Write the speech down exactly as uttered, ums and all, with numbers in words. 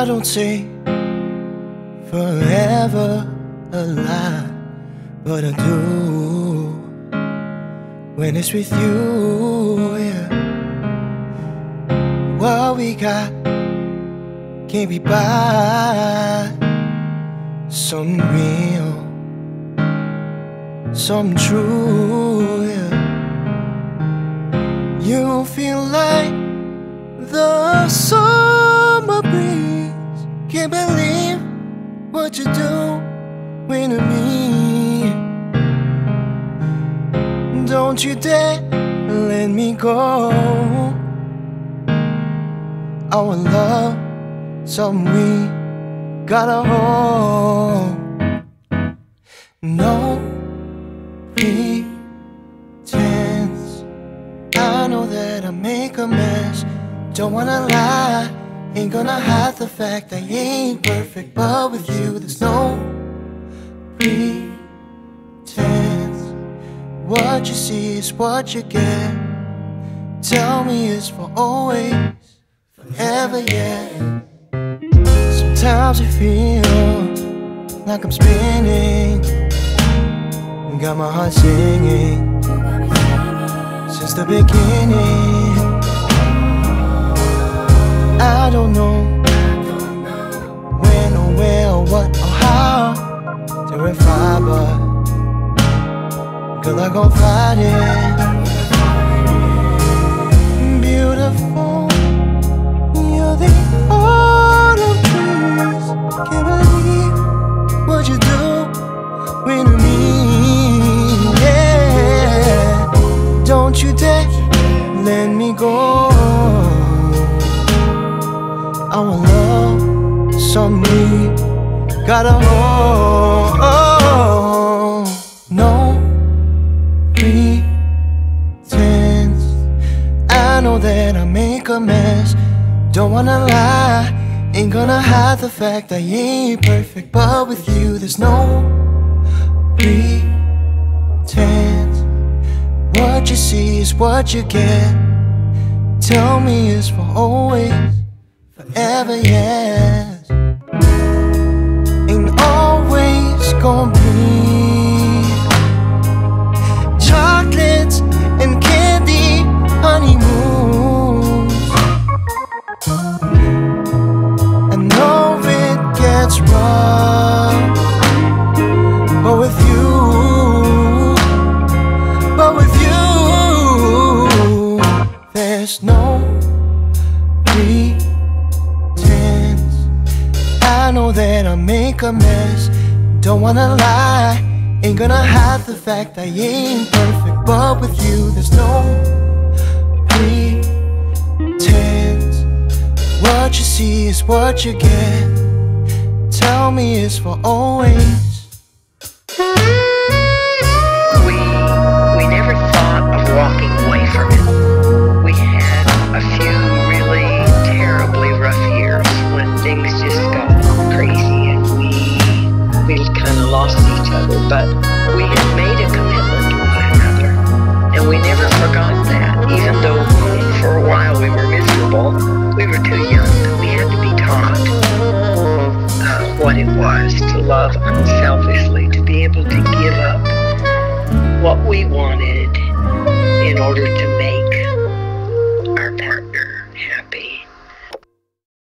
don't say forever a lie, but I do when it's with you, yeah. What we got can't be bought. Something real, something true, yeah. You feel like the summer breeze. Can't believe what you do when to me. Don't you dare let me go. Our love, something we gotta hold. No pretense. I know that I make a mess. Don't wanna lie, ain't gonna hide the fact I ain't perfect, but with you there's no pretense. What you see is what you get. Tell me it's for always, forever, yeah. Sometimes I feel like I'm spinning, got my heart singing since the beginning. I don't know when or where or what or how to refine, but girl, I gon' find it. Beautiful, you're the autumn trees. Can't believe what you do when to me, yeah. Don't you dare let me go. Our love, something we gotta hold. No pretense. I know that I make a mess. Don't wanna lie, ain't gonna hide the fact I ain't perfect, but with you there's no pretense. What you see is what you get. Tell me it's for always, forever, yes. Ain't always gonna be chocolates and candy honeymoons. I know it gets rough, but with you, but with you, there's no pretense. I know that I make a mess. Don't wanna lie, ain't gonna hide the fact I ain't perfect, but with you there's no pretense. What you see is what you get. Tell me it's for always. We, we never thought of walking away from it. We had a few really terribly rough years when things just got crazy and we we kind of lost each other, but we had made a commitment to one another and we never forgot that. Even though for a while we were miserable, we were too young. We had to be taught uh, what it was to love unselfishly, to be able to give up what we wanted in order to make